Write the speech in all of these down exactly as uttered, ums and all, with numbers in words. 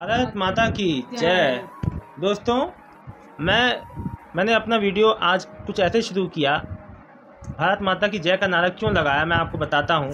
भारत माता की जय। दोस्तों, मैं मैंने अपना वीडियो आज कुछ ऐसे शुरू किया। भारत माता की जय का नारा क्यों लगाया मैं आपको बताता हूँ।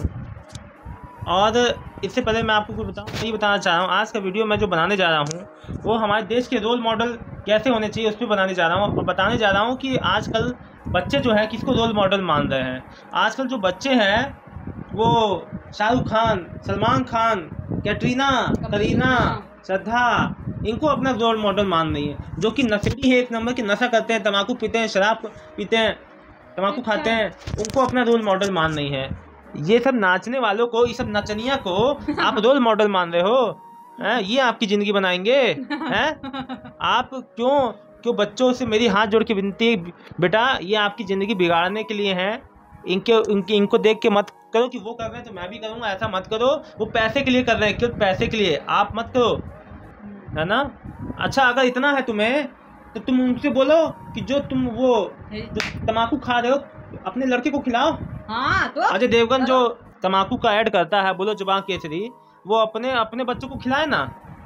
और इससे पहले मैं आपको कुछ बताऊँ नहीं बताना चाह रहा हूँ। आज का वीडियो मैं जो बनाने जा रहा हूँ वो हमारे देश के रोल मॉडल कैसे होने चाहिए उस पर बनाने जा रहा हूँ। और बताने जा रहा हूँ कि आजकल बच्चे जो हैं किसको रोल मॉडल मान रहे हैं। आजकल जो बच्चे हैं वो शाहरुख खान, सलमान खान, कैटरीना, करीना, श्रद्धा, इनको अपना रोल मॉडल मान रही है, जो कि नशेड़ी है, एक नंबर की नशा करते हैं, तम्बाकू पीते हैं, शराब पीते हैं, तम्बाकू खाते हैं, उनको अपना रोल मॉडल मान रही है। ये सब नाचने वालों को, ये सब नचनिया को आप रोल मॉडल मान रहे हो हैं? ये आपकी ज़िंदगी बनाएंगे हैं? आप क्यों क्यों बच्चों से मेरी हाथ जोड़ के विनती, बेटा ये आपकी ज़िंदगी बिगाड़ने के लिए हैं। इनके इनके इनको देख के मत करो कि वो कर रहे हैं तो मैं भी करूँगा, ऐसा मत करो। वो पैसे के लिए कर रहे हैं, क्यों पैसे के लिए आप मत करो, है ना। अच्छा, अगर इतना है तुम्हें तो तुम उनसे बोलो कि जो तुम वो जो तम्बाकू खा रहे हो अपने लड़के को खिलाओ। हाँ, तो अजय देवगन जो तम्बाकू का ऐड करता है बोलो जुबान केसरी, वो अपने अपने बच्चों को खिलाए ना।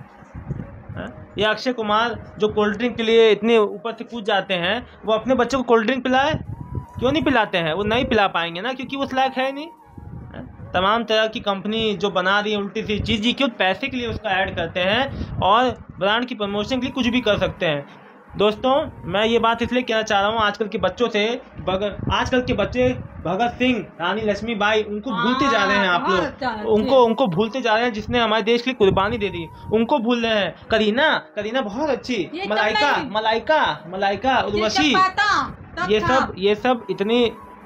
या अक्षय कुमार जो कोल्ड ड्रिंक के लिए इतने ऊपर से कूद जाते हैं, वो अपने बच्चों को कोल्ड ड्रिंक पिलाए। क्यों नहीं पिलाते हैं? वो नहीं पिला पाएंगे ना, क्योंकि उस लायक है नहीं। तमाम तरह की कंपनी जो बना रही है उल्टी सी चीज़, जी क्यों पैसे के लिए उसका ऐड करते हैं और ब्रांड की प्रमोशन के लिए कुछ भी कर सकते हैं। दोस्तों, मैं ये बात इसलिए कहना चाह रहा हूँ, आजकल के बच्चों से आजकल के बच्चे भगत सिंह, रानी लक्ष्मीबाई, उनको भूलते जा रहे हैं आप लोग। उनको उनको भूलते जा रहे हैं जिसने हमारे देश के लिए कुर्बानी दे दी, उनको भूल रहे हैं। करीना करीना बहुत अच्छी, मलाइका मलाइका मलाइका उर्वशी, ये सब ये सब इतनी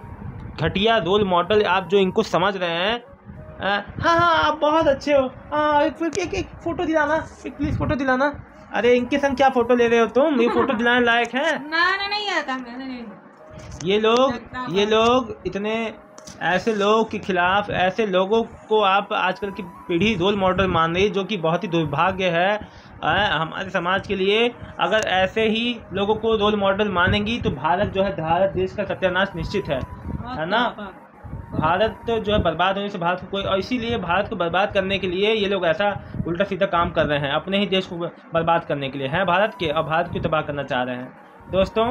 घटिया रोल मॉडल आप जो इनको समझ रहे हैं। हाँ हाँ आप बहुत अच्छे हो, हाँ एक, एक, एक फ़ोटो दिलाना, एक प्लीज़ फ़ोटो दिलाना। अरे इनके संग क्या फ़ोटो ले रहे हो तुम? ये फ़ोटो दिलाने लायक है? मैंने नहीं आता, मैंने नहीं। ये लोग ये लोग इतने ऐसे लोगों के खिलाफ, ऐसे लोगों को आप आजकल की पीढ़ी रोल मॉडल मान रही है, जो कि बहुत ही दुर्भाग्य है हमारे समाज के लिए। अगर ऐसे ही लोगों को रोल मॉडल मानेंगी तो भारत जो है, भारत देश का सत्यानाश निश्चित है, है ना। भारत तो जो है बर्बाद होने से भारत को कोई, और इसीलिए भारत को बर्बाद करने के लिए ये लोग ऐसा उल्टा सीधा काम कर रहे हैं, अपने ही देश को बर्बाद करने के लिए हैं भारत के, और भारत को तबाह करना चाह रहे हैं। दोस्तों,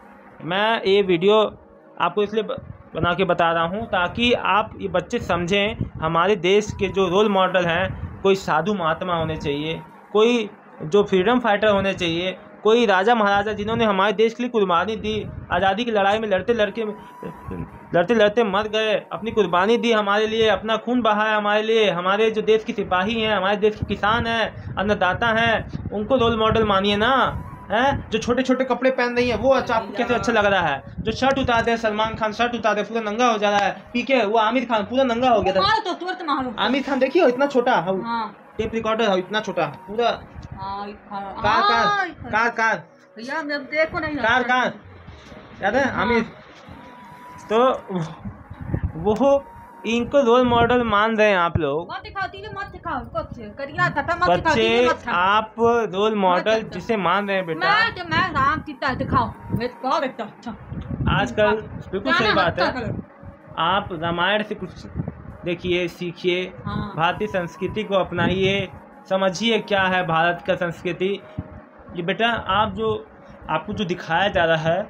मैं ये वीडियो आपको इसलिए बना के बता रहा हूँ ताकि आप ये बच्चे समझें हमारे देश के जो रोल मॉडल हैं, कोई साधु महात्मा होने चाहिए, कोई जो फ्रीडम फाइटर होने चाहिए, कोई राजा महाराजा जिन्होंने हमारे देश के लिए कुर्बानी दी, आज़ादी की लड़ाई में लड़ते लड़के लड़ते लड़ते मर गए, अपनी कुर्बानी दी हमारे लिए, अपना खून बहाया हमारे लिए। हमारे जो देश के सिपाही हैं, हमारे देश के किसान हैं, अन्नदाता हैं, उनको रोल मॉडल मानिए ना। हैं जो छोटे छोटे कपड़े पहन रही हैं वो अच्छा, आपको कैसे अच्छा लग रहा है? जो शर्ट उतार दे, सलमान खान शर्ट उतार दे, पूरा नंगा हो जा रहा है। पीके वो आमिर खान पूरा नंगा हो गया था। आमिर खान देखिए इतना छोटा, टेप रिकॉर्डर है इतना छोटा, पूरा कार कार कार कार भैया जब देखो नहीं कार कार याद है आमिर। तो वो इनको रोल मॉडल मान रहे हैं आप लोग। मत दिखाओ, मत दिखाओ, करिया था मत बच्चे, आप रोल मॉडल जिसे मान रहे हैं बेटा, मैं मैं राम सीता दिखाओ, मैं कहो बेटा। अच्छा, आजकल बिल्कुल सही बात है, आप रामायण से कुछ देखिए, सीखिए, हाँ। भारतीय संस्कृति को अपनाइए, समझिए क्या है भारत का संस्कृति। ये बेटा आप जो आपको जो दिखाया जा रहा है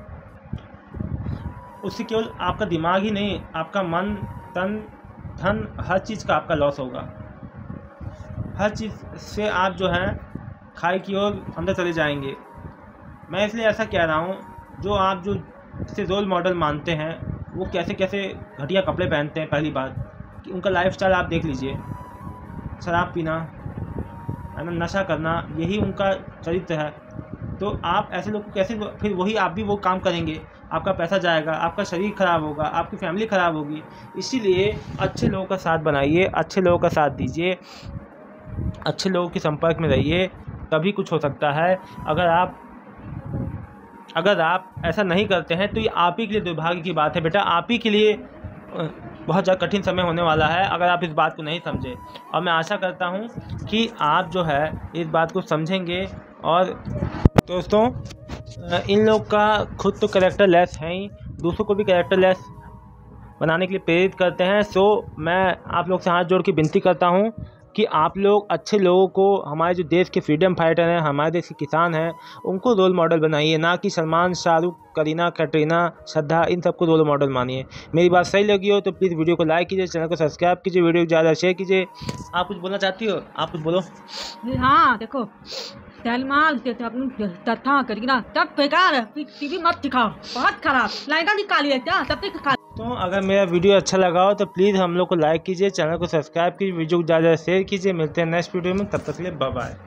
उससे केवल आपका दिमाग ही नहीं, आपका मन, तन, धन, हर चीज़ का आपका लॉस होगा। हर चीज़ से आप जो है खाई की ओर अंदर चले जाएंगे। मैं इसलिए ऐसा कह रहा हूँ, जो आप जो इसे रोल मॉडल मानते हैं वो कैसे कैसे घटिया कपड़े पहनते हैं। पहली बात कि उनका लाइफस्टाइल आप देख लीजिए, शराब पीना, है ना, नशा करना, यही उनका चरित्र है। तो आप ऐसे लोग को कैसे, फिर वही आप भी वो काम करेंगे, आपका पैसा जाएगा, आपका शरीर खराब होगा, आपकी फैमिली खराब होगी। इसीलिए अच्छे लोगों का साथ बनाइए, अच्छे लोगों का साथ दीजिए, अच्छे लोगों के संपर्क में रहिए, तभी कुछ हो सकता है। अगर आप अगर आप ऐसा नहीं करते हैं तो ये आप ही के लिए दुर्भाग्य की बात है बेटा, आप ही के लिए बहुत ज़्यादा कठिन समय होने वाला है अगर आप इस बात को नहीं समझे। और मैं आशा करता हूँ कि आप जो है इस बात को समझेंगे। और दोस्तों, इन लोग का खुद तो कैरेक्टर लेस है ही, दूसरों को भी कैरेक्टर लेस बनाने के लिए प्रेरित करते हैं। सो मैं आप लोग से हाथ जोड़ के विनती करता हूँ कि आप लोग अच्छे लोगों को, हमारे जो देश के फ्रीडम फाइटर हैं, हमारे देश के किसान हैं, उनको रोल मॉडल बनाइए, ना कि सलमान, शाहरुख, करीना, कैटरीना, श्रद्धा, इन सबको रोल मॉडल मानिए। मेरी बात सही लगी हो तो प्लीज़ वीडियो को लाइक कीजिए, चैनल को सब्सक्राइब कीजिए, वीडियो को ज़्यादा शेयर कीजिए। आप कुछ बोलना चाहती हो? आप कुछ बोलो। हाँ देखो, सलमान तथा करीना सब बेकार है, टीवी मत दिखाओ, बहुत खराब, लहंगा निकालिए क्या तब तक। तो अगर मेरा वीडियो अच्छा लगा हो तो प्लीज़ हम लोग को लाइक कीजिए, चैनल को सब्सक्राइब कीजिए, वीडियो को ज़्यादा शेयर कीजिए। मिलते हैं नेक्स्ट वीडियो में, तब तक के लिए बाय बाय।